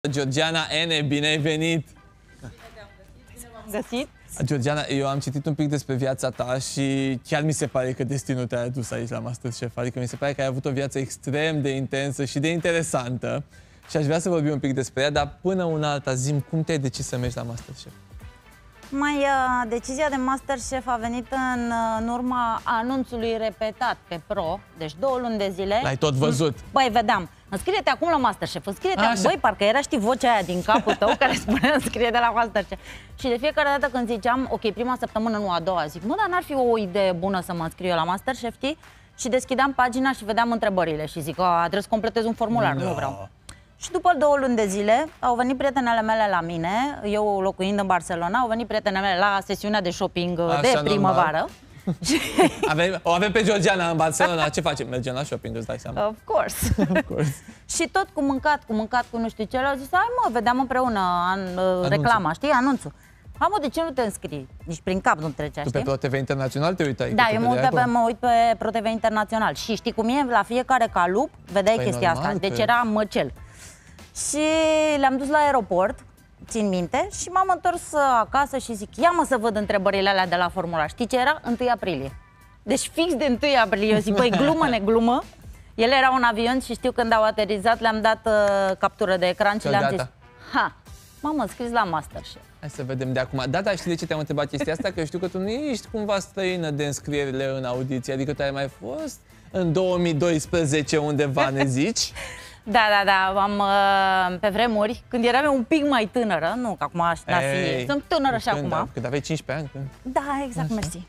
Georgiana N, bine ai venit! Găsit? Georgiana, eu am citit un pic despre viața ta și chiar mi se pare că destinul te-a adus aici la MasterChef. Adică mi se pare că ai avut o viață extrem de intensă și de interesantă și aș vrea să vorbim un pic despre ea, dar până una alta zi-mi, cum te-ai decis să mergi la MasterChef? Decizia de MasterChef a venit în urma anunțului repetat pe Pro, deci 2 luni de zile. L-ai tot văzut? Băi, vedeam, înscrie-te acum la MasterChef, înscrie-te. Băi, parcă era, știi, vocea aia din capul tău care spunea înscrie de la MasterChef. Și de fiecare dată când ziceam, ok, prima săptămână, nu a doua, zic, mă, dar n-ar fi o idee bună să mă înscriu eu la MasterChef, știi? Și deschideam pagina și vedeam întrebările și zic, trebuie să completez un formular, nu vreau. Și după 2 luni de zile au venit prietenele mele la mine, eu locuind în Barcelona, au venit prietenele mele la sesiunea de shopping de primăvară. O avem pe Georgiana în Barcelona, ce facem? Mergem la shopping, îți dai seama? Of course. Și tot cu mâncat, cu nu știu ce, au zis, hai mă, vedeam împreună reclama, știi, anunțul. Hai mă, de ce nu te înscrii? Nici prin cap nu trecea, știi? Tu pe Pro TV Internațional te uitai? Da, eu mă uit pe Pro TV Internațional și știi cum e, la fiecare calup vedeai chestia asta, deci era măcel. Și le-am dus la aeroport, țin minte, și m-am întors acasă și zic, ia mă să văd întrebările alea de la formular. Știi ce era? 1 aprilie. Deci fix de 1 aprilie. Eu zic, băi, glumă, neglumă. Ele erau în avion și știu când au aterizat, le-am dat captură de ecran și le-am zis, m-am înscris la MasterChef. Hai să vedem de acum. Da, dar știi de ce te-am întrebat chestia asta? Că știu că tu nu ești cumva străină de înscrierile în audiție, adică tu ai mai fost în 2012 undeva, ne zici? Da, pe vremuri, când eram eu un pic mai tânără, nu că acum sunt tânără și acum. Când aveai 15 ani? Da, exact, mersi.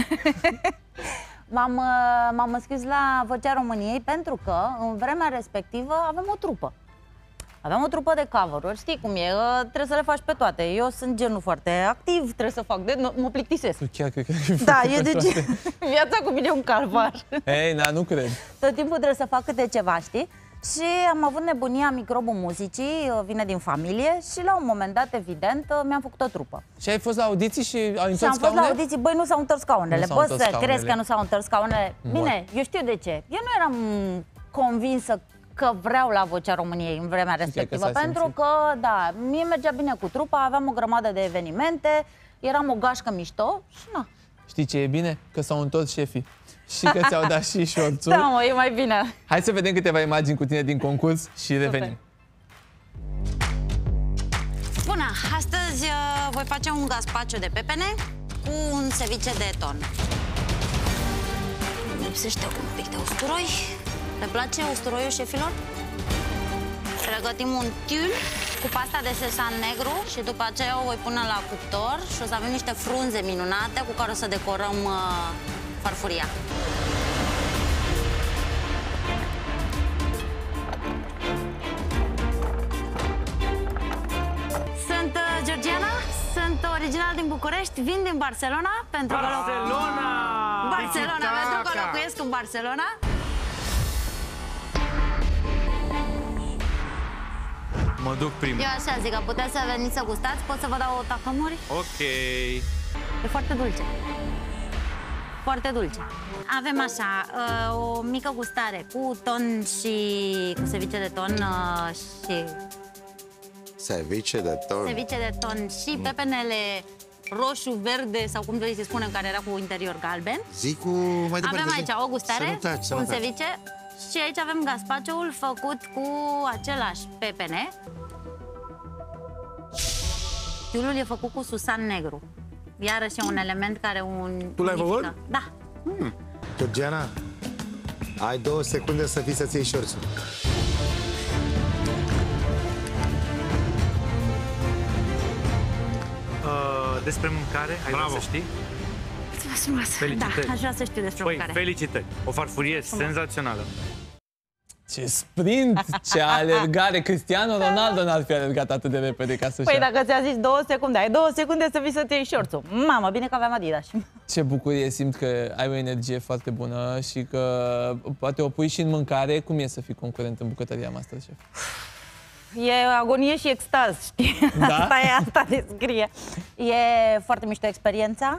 M-am înscris la Vocea României pentru că în vremea respectivă avem o trupă. Aveam o trupă de cover-uri, știi cum e, trebuie să le faci pe toate. Eu sunt genul foarte activ, trebuie să fac mă plictisesc. Tu chiar cred că viața cu mine e un calvar. Ei, nu cred. Tot timpul trebuie să fac câte ceva, știi? Și am avut nebunia microbul muzicii, vine din familie și la un moment dat, evident, mi-am făcut o trupă. Și ai fost la audiții și au întors scaunele? Și am fost la audiții, băi, nu s-au întors scaunele. Bă, să crezi că nu s-au întors scaunele? Bine, eu știu de ce. Eu nu eram convinsă că vreau la Vocea României în vremea respectivă, pentru că, da, mie mergea bine cu trupa, aveam o grămadă de evenimente, eram o gașcă mișto și na. Știi ce e bine? Că s-au întors șefii. Și că ți-au dat și șorțul. Da, mă, e mai bine. Hai să vedem câteva imagini cu tine din concurs și revenim. Bună! Astăzi voi face un gazpacio de pepene cu un ceviche de ton. Îmi lipsește un pic de usturoi. Le place usturoiul, șefilor? Pregătim un tiul cu pasta de sesan negru și după aceea o voi pune la cuptor și o să avem niște frunze minunate cu care o să decorăm farfuria. Sunt Georgiana, sunt original din București, vin din Barcelona pentru că locuiesc în Barcelona. Mă duc primul. Eu așa zic, că puteți să veniți să gustați, pot să vă dau o tacămuri? Ok. E foarte dulce. Foarte dulce. Avem așa, o mică gustare cu ton și cu ceviche de ton și... Ceviche de ton. Ceviche de ton și pepenele roșu, verde sau cum doriți să spunem, care era cu interior galben. Zic mai departe. Avem aici o gustare cu un ceviche și aici avem gazpaciul făcut cu același pepene. Tiulul e făcut cu susan negru. Iarăși e un element care Tu l-ai făcut? Da. Georgiana, ai 2 secunde să fii să-ți iei șorțul. Despre mâncare, ai vrea să știi? Felicitări. Da, aș vrea să știu despre mâncare. Felicitări. O farfurie senzațională. Ce sprint, ce alergare! Cristiano Ronaldo n-ar fi alergat atât de repede ca să-și... Păi dacă ți-a zis 2 secunde, ai 2 secunde să vii să-ți iei șorțul. Mamă, bine că aveam Adidas. Ce bucurie, simt că ai o energie foarte bună și că poate o pui și în mâncare. Cum e să fii concurent în bucătăria MasterChef? E agonie și extaz, știi? Da? Asta descrie. E foarte mișto experiența,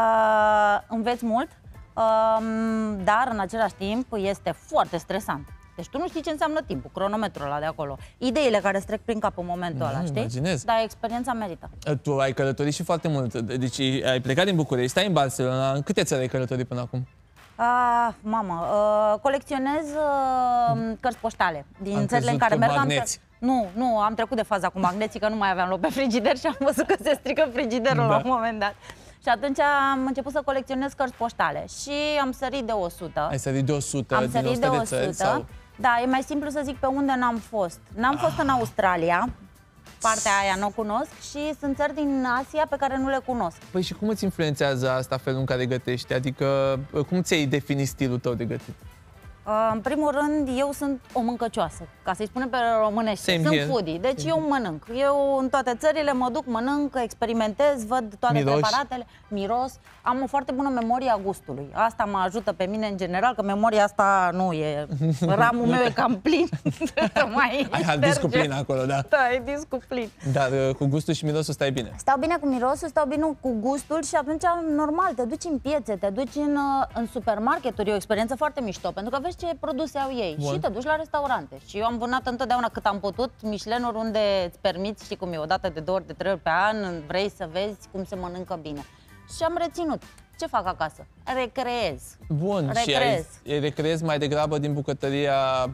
înveți mult, dar în același timp este foarte stresant. Deci tu nu știi ce înseamnă timpul, cronometrul ăla de acolo. Ideile care îți trec prin cap în momentul ăla, știi? Imaginez. Dar experiența merită. Tu ai călătorit și foarte mult. Deci ai plecat din București, stai în Barcelona. În câte țări ai călătorit până acum? Mamă, colecționez cărți poștale din Am țările în crezut care că merg. magneți. Nu, am trecut de faza cu magneții, că nu mai aveam loc pe frigider și am văzut că se strică frigiderul la un moment dat. Și atunci am început să colecționez cărți poștale și am sărit de 100. Ai sărit de 100 Am din sărit 100 de de țări? 100. Sau? Da, e mai simplu să zic pe unde n-am fost. N-am fost în Australia, partea aia nu o cunosc, și sunt țări din Asia pe care nu le cunosc. Păi și cum îți influențează asta felul în care gătești? Adică cum ți-ai definit stilul tău de gătit? În primul rând, eu sunt o mâncăcioasă, ca să-i spunem pe românește. Same Sunt here. foodie, deci eu mănânc. Eu în toate țările mă duc, mănânc, experimentez, văd toate preparatele, miros. Am o foarte bună memorie a gustului. Asta mă ajută pe mine în general, că memoria asta nu e... Ramul meu e cam plin. Ai hard discul plin acolo, da. Da, e discul plin. Dar cu gustul și mirosul stai bine. Stau bine cu mirosul, stau bine cu gustul și atunci, normal, te duci în piețe, te duci în supermarketuri, e o experiență foarte mișto, pentru că vezi ce produse au ei. Bun. Și te duci la restaurante. Și eu am vânat întotdeauna cât am putut Michelin-uri unde îți permiți, știi cum e, o dată de 2 ori, de 3 ori pe an, vrei să vezi cum se mănâncă bine. Și am reținut. Ce fac acasă? Recreez. Bun, Recreez. și recreezi mai degrabă din bucătăria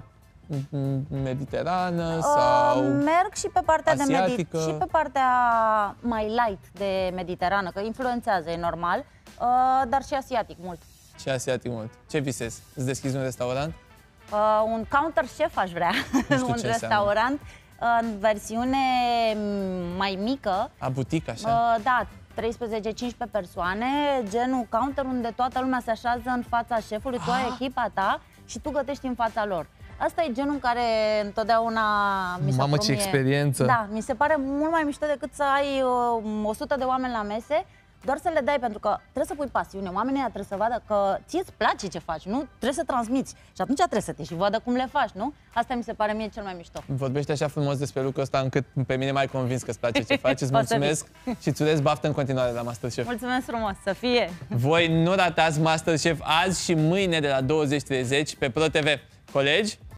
mediterană sau merg și pe partea asiatică? și pe partea mai light de mediterană, că influențează, e normal, dar și asiatic mult. Și asiatic mult. Ce visezi? Îți deschizi un restaurant? Un counter chef aș vrea, un restaurant în versiune mai mică. A butic, așa? Da, 13-15 persoane, genul counter unde toată lumea se așează în fața șefului, tu ai echipa ta și tu gătești în fața lor. Asta e genul în care întotdeauna mi se Mamă, ce experiență! Da, mi se pare mult mai mișto decât să ai 100 de oameni la mese, doar să le dai, pentru că trebuie să pui pasiune. Oamenii ăia trebuie să vadă că ție îți place ce faci, nu? Trebuie să transmiți. Și atunci trebuie să te și vadă cum le faci, nu? Asta mi se pare mie cel mai mișto. Vorbești așa frumos despre lucrul ăsta încât pe mine m-ai convins că îți place ce faci. Îți mulțumesc și îți urez baftă în continuare la Masterchef. Mulțumesc frumos, să fie! Voi nu ratați Masterchef azi și mâine de la 20:30 pe ProTV. Colegi?